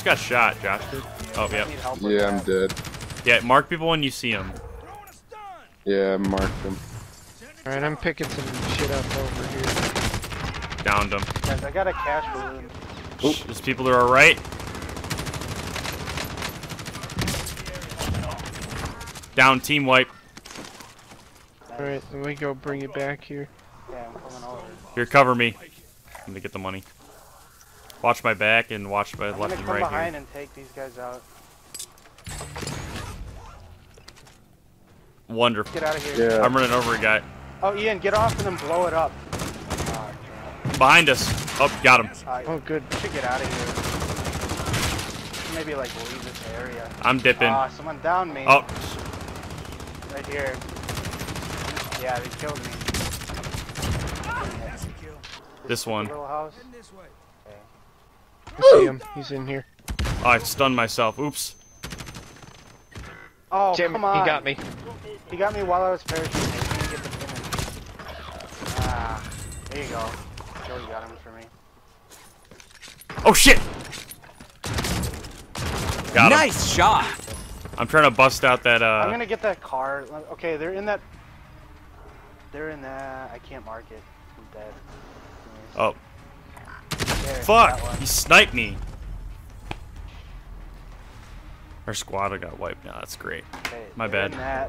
just got shot, Josh did. Oh, yeah. Yeah, I'm dead. Yeah, mark people when you see them. Yeah, I marked them. Alright, I'm picking some shit up over here. Downed them. Guys, I got a cash balloon. There's people to our right. Down, team wipe. Alright, then we go bring it back here. Yeah, I'm coming over. Here, cover me. I'm gonna get the money. Watch my back and watch my left and I'm gonna right come behind here. and take these guys out. Wonderful. Get out of here. Yeah. I'm running over a guy. Oh, Ian, get off and then blow it up. Behind us. Oh, got him. Oh, good. You should get out of here. Maybe like leave this area. I'm dipping. Someone downed me. Oh, Right here. Yeah, they killed me. this one. Little house. I see him. He's in here. Oh, I stunned myself. Oops. Oh, Jim, come on. he got me. He got me while I was parachuting. I didn't get the finish. Ah, there you go. Joey got him for me. Oh shit! Got him. Nice shot. I'm trying to bust out that I'm gonna get that car. Okay, they're in that. They're in that. I can't mark it. I'm dead. Oh, There, fuck! that one. He sniped me. Our squad got wiped now. That's great. Okay, My they're bad. in that.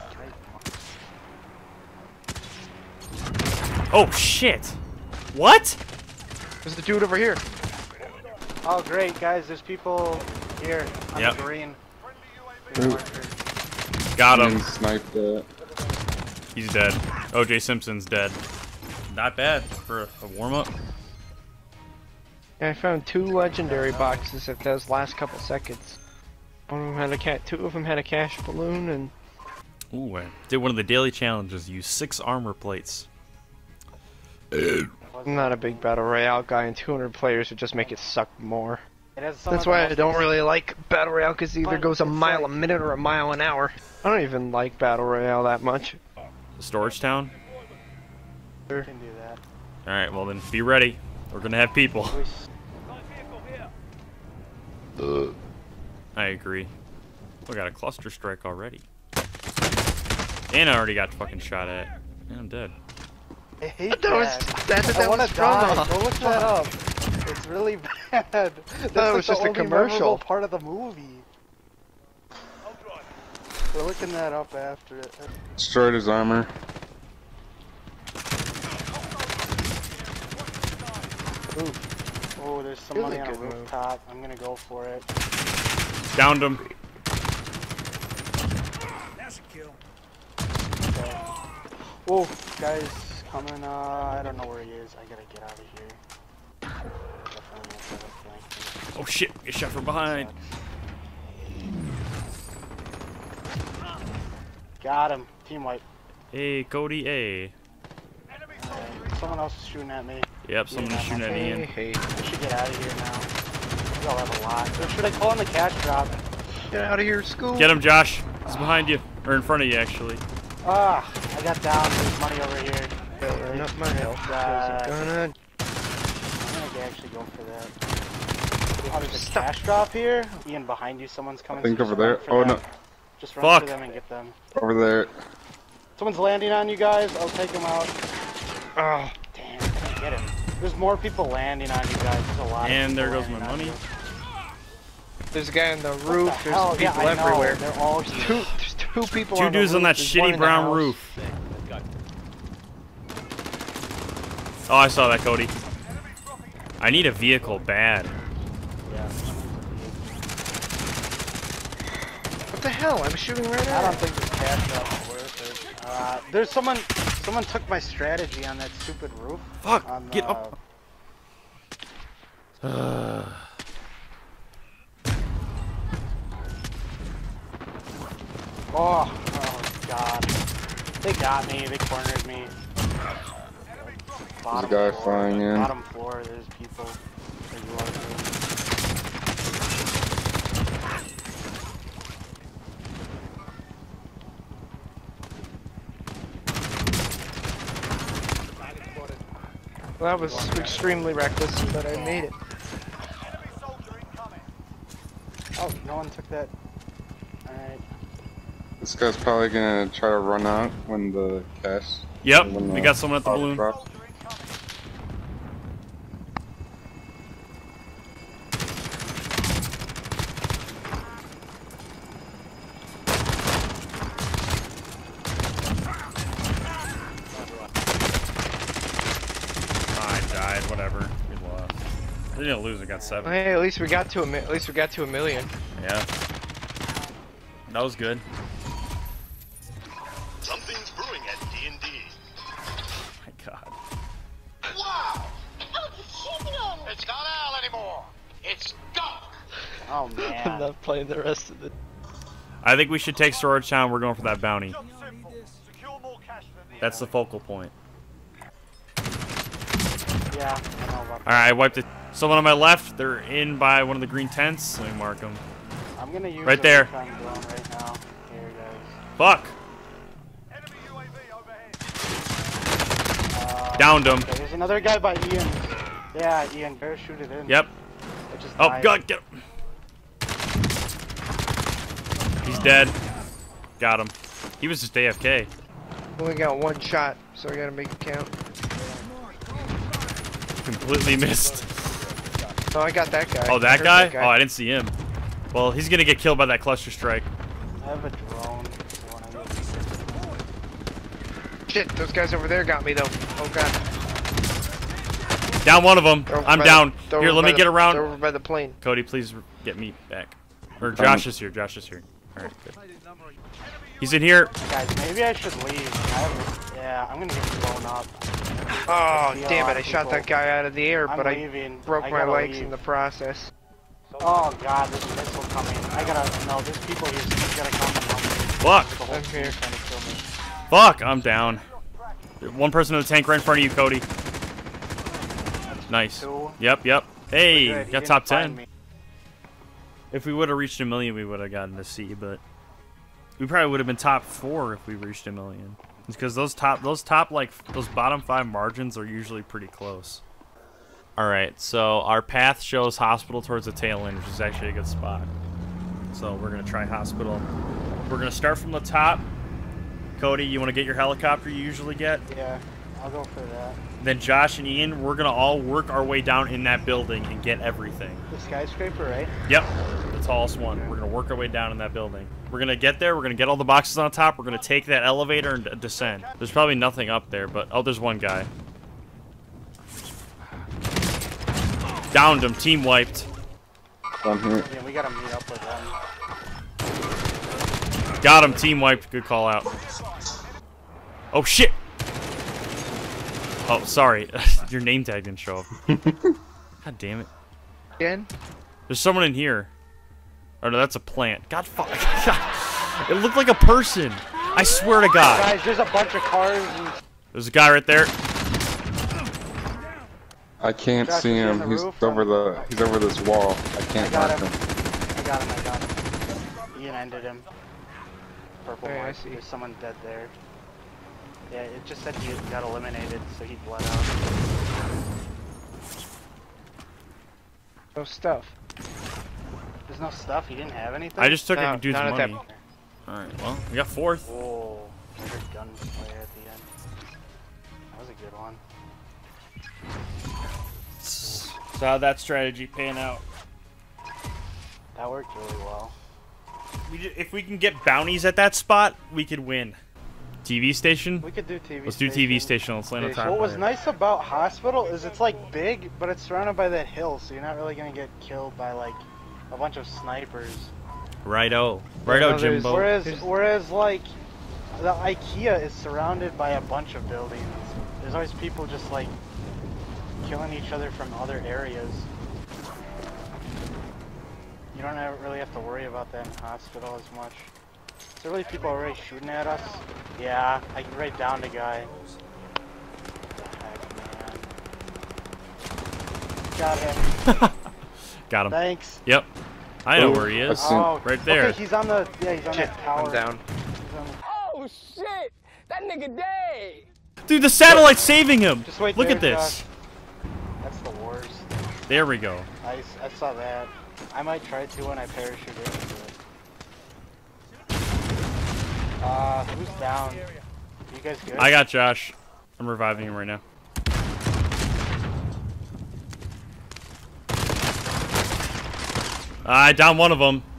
Oh shit! What? There's the dude over here. Oh great, guys! There's people here on Yep. the green. Ooh. Got him. And sniped that. He's dead. OJ Simpson's dead. Not bad for a warm-up. I found 2 legendary boxes at those last couple seconds. One of them had a cat. 2 of them had a cash balloon, and Ooh, I did one of the daily challenges. Use 6 armor plates. I'm not a big battle royale guy, and 200 players would just make it suck more. It has some That's of the why I most don't really like battle royale, because it either Fun, goes a it's mile like- a minute or a mile an hour. I don't even like battle royale that much. Storage town. You can do that. All right, well then, be ready. We're gonna have people. I agree. We got a cluster strike already. And I already got fucking shot at. And I'm dead. I hate That was that. I that wanna was die. from. Go look that up. It's really bad. That's was like just a the only commercial. memorable part of the movie. We're looking that up after it. Destroyed his armor. Ooh. Oh, there's somebody Really on a good move. rooftop. I'm gonna go for it. Downed him. Oh, guys coming. I don't know where he is. I gotta get out of here. Definitely not gonna flank him. Oh shit! Get shot from behind. Got him. Team wipe. Hey, Cody. Hey. Someone else is shooting at me. Yep, someone's shooting at Ian. Hey, We should get out of here now. We all have a lot. Or should I call in the cash drop? get out of here, school. Get him, Josh. He's behind you, or in front of you, actually. Ah, I got down. There's money over here. Filling up my health. Uh, I'm gonna. I'm gonna actually go for that. Oh, there's a cash drop here. Ian, behind you. Someone's coming. I think so over just run there. for Oh them. no. Just run Fuck. for them and get them. Over there. Someone's landing on you guys. I'll take them out. Oh, Damn, I can't get him. There's more people landing on you guys. There's a lot. And of there people goes my landing on money. you. there's a guy on the What roof. the There's hell? people Yeah, I know. everywhere. They're all here. There's 2 people. Two on the dudes on roof. that There's one shitty in the brown house. roof. Oh, I saw that, Cody. I need a vehicle bad. What the hell? I'm shooting right I at don't him. think this cash drop is worth it. There's someone took my strategy on that stupid roof. Fuck! On, Get up! Oh god. They got me, they cornered me. Bottom guy floor, flying in. Bottom floor, there's people. There's a lot of Well, that was extremely reckless, but I made it. Oh, no one took that. Alright. This guy's probably gonna try to run out when the cash. Yep, when we got someone at the box balloon. drops. I died. Whatever. We lost. We didn't lose. We got 7. Hey, at least we got to a million. Yeah. That was good. Something's brewing at D&D. My God. Wow! It's not Al anymore. It's Gunk. Oh I'm man. not playing the rest of it. I think we should take Storage Town. We're going for that bounty. That's the focal point. Yeah, I know about All right, I wiped it. Someone on my left. They're in by one of the green tents. Let me mark them. I'm gonna use Right the there. recon drone right now. Here, guys. Fuck. Downed him. Okay, there's another guy by Ian. Yeah, Ian, parachuted in. Yep. It just Oh, died. God, get him. He's dead. Got him. He was just AFK. Only got one shot, so I gotta make it count. Completely missed. Oh, I got that guy. Oh, I that heard guy? Oh, I didn't see him. Well, he's gonna get killed by that cluster strike. I have a drone. So when I get... Shit, those guys over there got me though. Oh god. Down one of them. They're over I'm by down. they're Here, over let by me the- get They're around. over by the plane. Cody, please get me back. Or Josh is here. Josh is here. All right, good. He's in here. Guys, maybe I should leave. Yeah, I'm gonna get blown up. Oh, See a damn lot it, I of shot that people. guy out of the air, I'm but I leaving. broke I my gotta legs leave. in the process. Oh god, there's a missile coming. I gotta, no, there's people here, so he's gotta come and help me. Fuck. The whole I'm team's here. trying to kill me. Fuck, I'm down. One person in the tank right in front of you, Cody. Nice. Two. Yep, yep. Hey, Good, he got didn't top find 10. me. If we would have reached 1 million, we would have gotten to C, but we probably would have been top 4 if we reached 1 million. It's because those bottom 5 margins are usually pretty close. All right, so our path shows hospital towards the tail end, which is actually a good spot. So we're gonna try hospital. We're gonna start from the top. Cody, you want to get your helicopter you usually get? Yeah, I'll go for that. Then Josh and Ian, we're gonna all work our way down in that building and get everything. The skyscraper, right? Yep, the tallest one. We're gonna work our way down in that building. We're gonna get there. We're gonna get all the boxes on top. We're gonna take that elevator and descend. There's probably nothing up there, but oh, there's one guy. Downed him. Team wiped. I'm here. Yeah, we gotta meet up with them. Got him. Team wiped. Good call out. Oh shit. Oh, sorry. Your name tag didn't show up. God damn it. Again? There's someone in here. Oh no, that's a plant. God fuck. It looked like a person. I swear to God. Guys, there's a bunch of cars and... There's a guy right there. I can't Josh, see is he on him. the He's roof? over this wall. I I can't got mark him. him. I got him. Ian ended him. Purple Okay, I mark. see. There's someone dead there. Yeah, it just said he got eliminated, so he bled out. No stuff. There's no stuff. He didn't have anything. I just took No, a dude's not at that money. Alright, well, we got 4th. Whoa, I heard gunfire at the end. That was a good one. So how'd that strategy pan out? That worked really well. If we can get bounties at that spot, we could win. TV station? We could do TV. Let's do TV station. Let's land on top. What was of it. nice about hospital is it's like big, but it's surrounded by that hill, so you're not really gonna get killed by like a bunch of snipers. Righto. Righto, no, there's- Jimbo. Whereas like the IKEA is surrounded by a bunch of buildings. There's always people just like killing each other from other areas. You don't really have to worry about that in hospital as much. Is there really people already shooting at us? Yeah, I can write down the guy. What the heck, man? Got him. Got him. Thanks. Yep. I know Oh, where he I is. see. Oh, Right there. Okay, he's on the Shit, tower. I'm down. He's on the- Oh shit! That nigga dead! Dude, the satellite's saving him. Just wait Look there, at this. Josh. That's the worst. There we go. I saw that. I might try to when I parachute into it. Who's down? You guys good? I got Josh. I'm reviving him right now. I down one of them.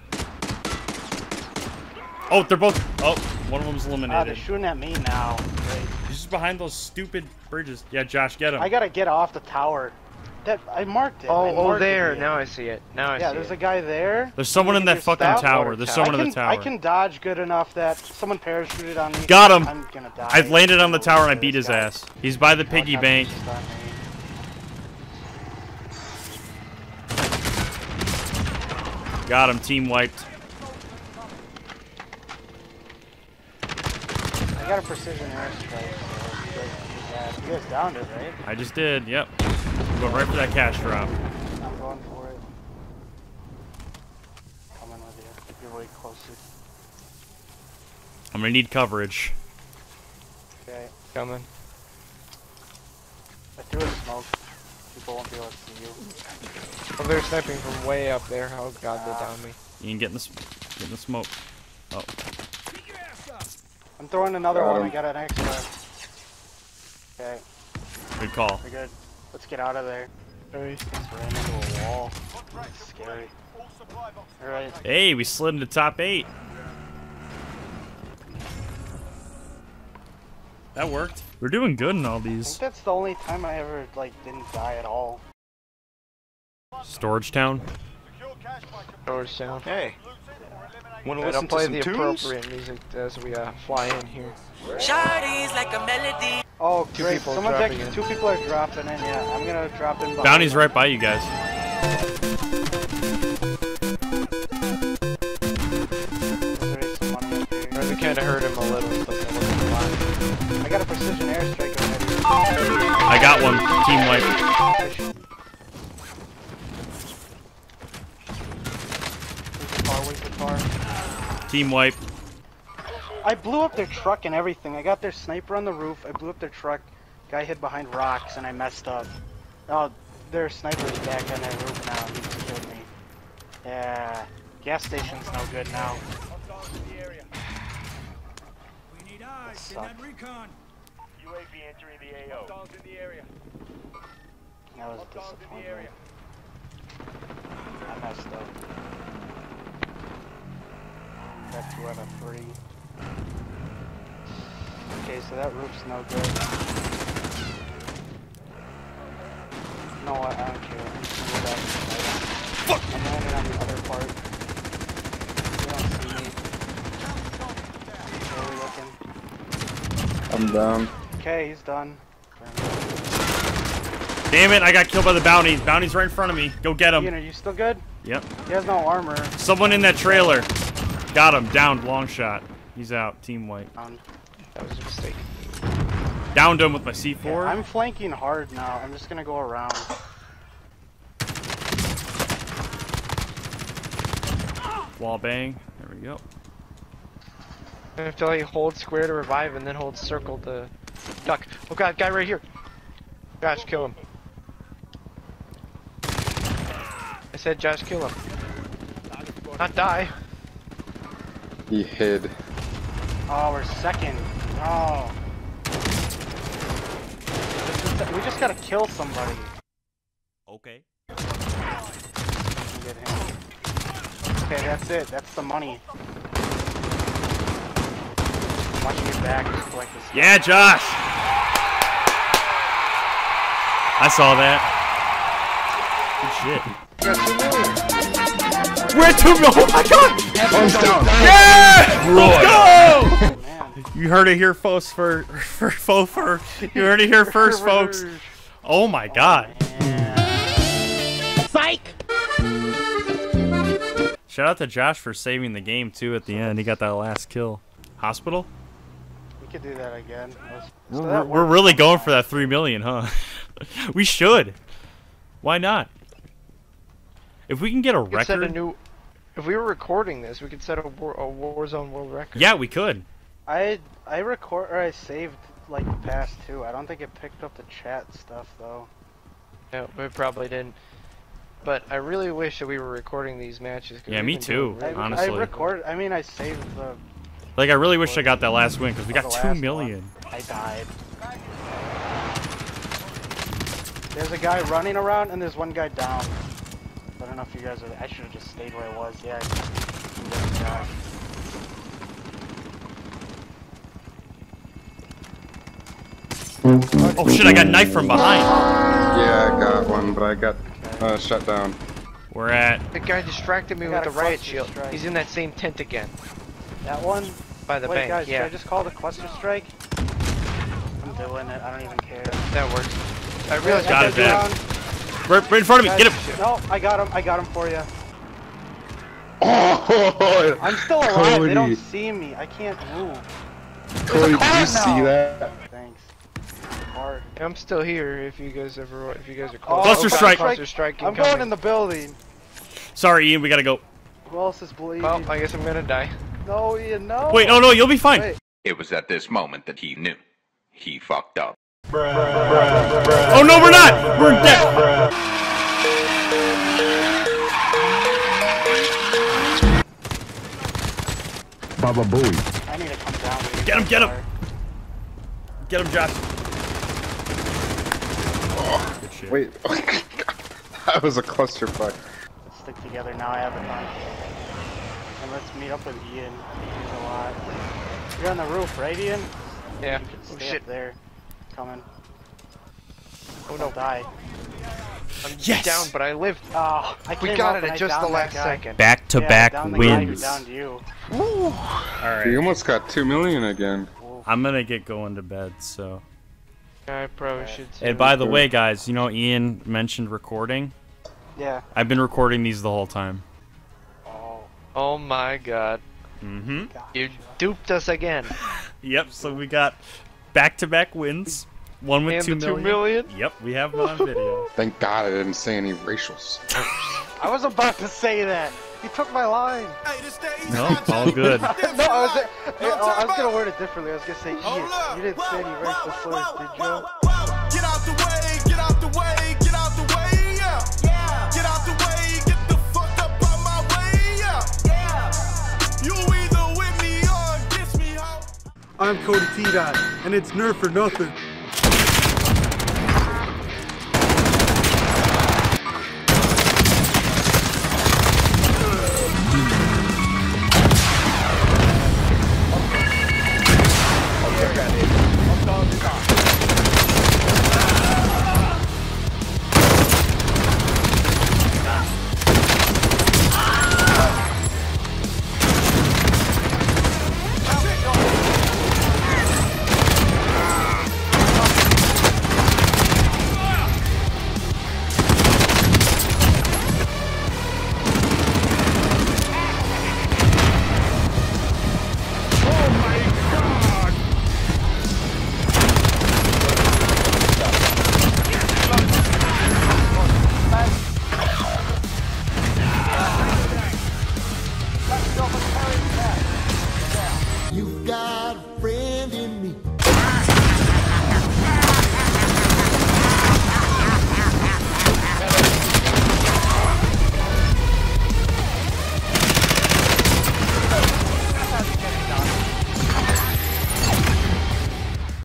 Oh, they're both. Oh, one of them's They're eliminated. shooting at me now. Great. He's just behind those stupid bridges. Yeah, Josh, get him. I gotta get off the tower. That I marked it. I Oh, marked there. it. Now I see it. Now I Yeah, see there's it. a guy there. There's someone in that fucking Stop. tower. There's someone in the tower. I can dodge good enough that someone parachuted on me. Got him. I'm gonna die. I've landed on the tower and I beat This his guy. ass. He's by the Watch piggy out, bank. he's on me. Got him. Team wiped. I got a precision airstrike. So you guys downed it, right? I just did. Yep. Go right for that cash drop. I'm going for it. Coming with you. You're way closer. I'm gonna need coverage. Okay. Coming. I threw a smoke. People won't be able to see you. Oh, they're sniping from way up there. Oh god, they downed me. You can get in the smoke. Oh. I'm throwing another Got one. him. I got an extra. Okay, Good call. we're good. Let's get out of there. Alright. Just ran into a wall. It's scary. Alright. Hey, we slid into top 8. That worked. We're doing good in all I think these. that's the only time I ever, like, didn't die at all. Storage town. Doors down. Hey, want to I'll listen to play some the tunes? appropriate music as we fly in here. Shawty's like a melody. Oh, Two great. people Someone's dropping actually, in. 2 people are dropping in, yeah. I'm gonna drop in behind Bounty's them. right by you guys. There's some money up here. We kind of hurt him a little, but that wasn't a lot. I got a precision airstrike already. I got one. Team wipe. Where's the car? Team wipe. I blew up their truck and everything. I got their sniper on the roof. I blew up their truck. Guy hid behind rocks and I messed up. Oh, their sniper's back on their roof now. He just killed me. Yeah. Gas station's no good now. We need eyes in that recon. UAV entering the AO. Dogs in the area. That was disappointing. I messed up. Got 2 out of 3. Okay, so that roof's no good. You know what? I don't care. I'm just gonna go back to the item. I'm landing on the other part. They don't see me. Where are we looking? I'm down. Okay, he's done. Damn it, I got killed by the bounty. Bounty's right in front of me. Go get Ian, him. are you still good? Yep. He has no armor. Someone in that trailer. Got him. Downed. Long shot. He's out. Team wipe. That was a mistake. Downed him with my C4. Yeah, I'm flanking hard now. I'm just gonna go around. Wall bang. There we go. I have to like hold square to revive and then hold circle to duck. Oh god, guy right here. Josh, kill him. I said Josh, kill him. Not die. He hid. Oh, we're second. Oh. We just gotta kill somebody. Okay. Get him. Okay, that's it. That's the money. Watching your back, just collect this. Yeah, Josh. I saw that. Good shit. We're at 2 million. Oh my god! Yeah! Let's go! Man. You heard it here, folks. You heard it here first, folks. Oh my god. Psych! Shout out to Josh for saving the game too at the end. He got that last kill. Hospital? We could do that again. We're really going for that 3 million, huh? We should. Why not? If we can get a We could set a record. new. If we were recording this, we could set a Warzone world record. Yeah, we could. I saved like the past 2. I don't think it picked up the chat stuff though. No, we probably didn't. but I really wish that we were recording these matches. 'Cause Yeah, we've me been doing too, really honestly. I saved the. Like, I really wish I got that last win, because we got the 2 last million. one. I died. There's a guy running around, and there's one guy down. I don't know if you guys are. I should have just stayed where I was. Yeah. Oh shit, I got knifed from behind. Yeah, I got one, but I got shut down. We're at... The guy distracted me I with got the a riot cluster shield. strike. He's in that same tent again. That one? By the Wait, bank, guys, yeah. should I just call the cluster strike? I'm doing it. I don't even care. That works. I realized Got I it, man. Right in front of me, get him! No, I got him. I got him for you. Oh, I'm still alive. Cody. They don't see me. I can't move. Cody, did you see that? Thanks. Hard. I'm still here. If you guys are close. Cluster strike. Cluster strike. I'm going in the building. Sorry, Ian, we gotta go. Who else is bleeding? Well, I guess I'm gonna die. No, Ian, no. Wait, oh no, you'll be fine. Wait. It was at this moment that he knew. He fucked up. Oh no, we're not! We're dead! Baba Booey. I need to come down with you. Get him, get him! Get him, Josh. Good shit. Wait, that was a clusterfuck. Let's stick together now. I have a knife. And let's meet up with Ian. He's a lot. You're on the roof, right, Ian? Yeah. You can Oh stay shit. up there. Coming. Oh Don't no. die. I'm Yes! down, but I lived. Oh, I We came got up it and at I just the downed that last guy. second. Back-to-back Yeah, I downed the guy who wins. downed you. Alright. You almost got 2 million again. I'm gonna get going to bed, so... I probably should. And by the way, guys, you know Ian mentioned recording? Yeah. I've been recording these the whole time. Oh. Oh my god. Mm-hmm. You duped us again. Yep, so we got back-to-back wins. One with And 2 the million. 2 million? Yep, we have it on video. Thank God I didn't say any racials. I was about to say that. You took my line. No, all good. No, I was gonna word it differently. I was gonna say, Ian, you didn't say any racial slurs, did you? Get out the way, get out the way, get out the way, yeah. Get out the way, get the fuck up out my way, yeah. You either with me or against me, ho. I'm Cody T-Dot, and it's Nerf for nothing.